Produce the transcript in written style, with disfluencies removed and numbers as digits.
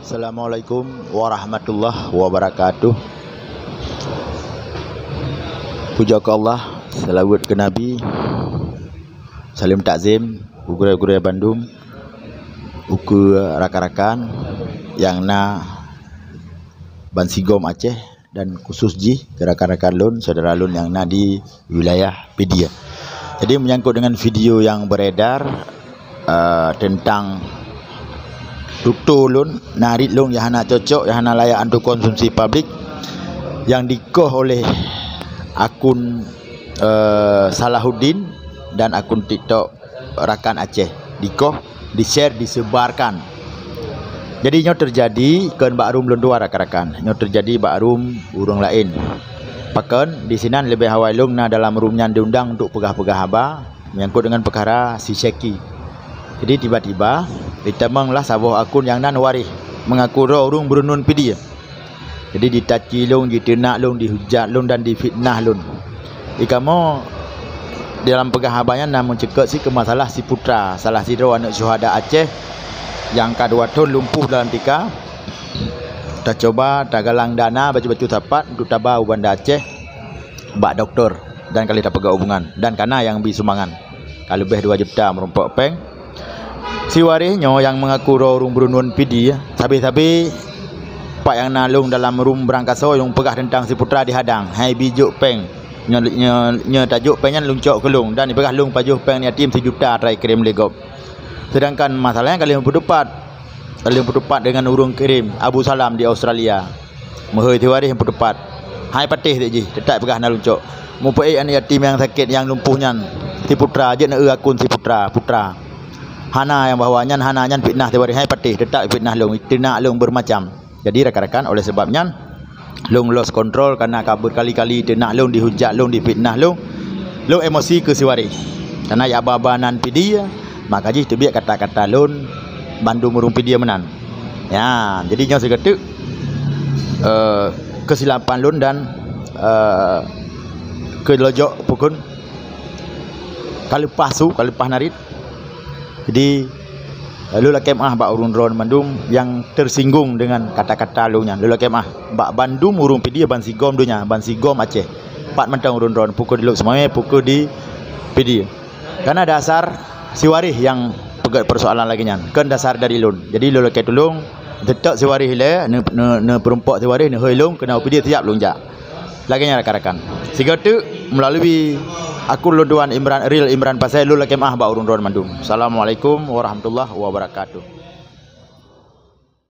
Assalamualaikum warahmatullahi wabarakatuh. Puja ke Allah, salawat ke Nabi, salim takzim guru-guru Bandung, uku rakan-rakan yang na Bansigom Aceh dan khusus ji rakan-rakan lun, saudara lun yang na di wilayah Pedia. Jadi menyangkut dengan video yang beredar tentang tutu lun, narit lun yang hana cocok, yang hana layak untuk konsumsi publik, yang dikoh oleh akun Salahuddin dan akun TikTok Rakan Aceh. Dikoh, di-share, disebarkan. Jadi nyo terjadi kan bakrum lun dua rakan-rakan. Nyo terjadi bakrum urang lain. Pakan di sinan lebih awal lung na dalam rumnya diundang untuk pegah-pegah haba menyangkut dengan perkara si Syeki. Jadi tiba-tiba ditemanglah sabuh akun yang nan warih mengaku urung berunun pidi. Jadi ditaci lung, ditenak lung, dihujat lung dan difitnah lung. Ikamo dalam pegah-habanya namun cekak si ke masalah si putra salah sidro anak syuhada Aceh yang kedua tahun lumpuh dalam tika. Kita coba tagalang dana baju-baju tapat untuk tabau Banda Aceh bak doktor dan kali tak pegak hubungan dan kana yang bi sumangan kalau lebih 2 juta merompak peng. Si warisnya yang mengaku urung berunun pidi sabi-sabi pak yang nalung dalam rum berangkasa yang pegah tentang si putra dihadang hai bijuk peng nya tajuk pengnya luncok kelung dan dipegah lung pajuh peng ni tim 1 juta try kirim legop. Sedangkan masalahnya kali 44 dengan urung kirim Abu Salam di Australia mehoi ti waris 44 hai patih tak ji tetap pegah na luncok mupai an yatim yang sakit yang lumpuhnya si putra je na akun si putra hana yang bahawanya hana nyan fitnah ti waris hai patih tetap fitnah lung tenak lung bermacam. Jadi rakan-rakan oleh sebabnya lung lost control karena kabur kali-kali tenak lung dihujat lung difitnah lung emosi ke si waris karena ya babanan pidi maka ji tu biak kata-kata lun Bandung merumpi dia menan. Ya, jadi nyo segetuk kesilapan lun dan kelojok pukun kalipah narit. Jadi lula kemah bak urun ron Bandung yang tersinggung dengan kata-kata lunya. Lula kemah bak Bandung urumpi dia Bansigom dunya, Bansigom Aceh. 4 mentang urun ron pukul di luk semuanya pukul di PD. Karena dasar si waris yang pegat persoalan lagi nyan kan dasar dari lun. Jadi lula ke tulung detak si waris le ne perempak si waris ne hoilung kena upi dia tiap lunjak lagi nya rakan-rakan sehingga tu melalui akun luduan Imran Pasai lula kemah ba urun ron Bandung. Assalamualaikum warahmatullahi wabarakatuh.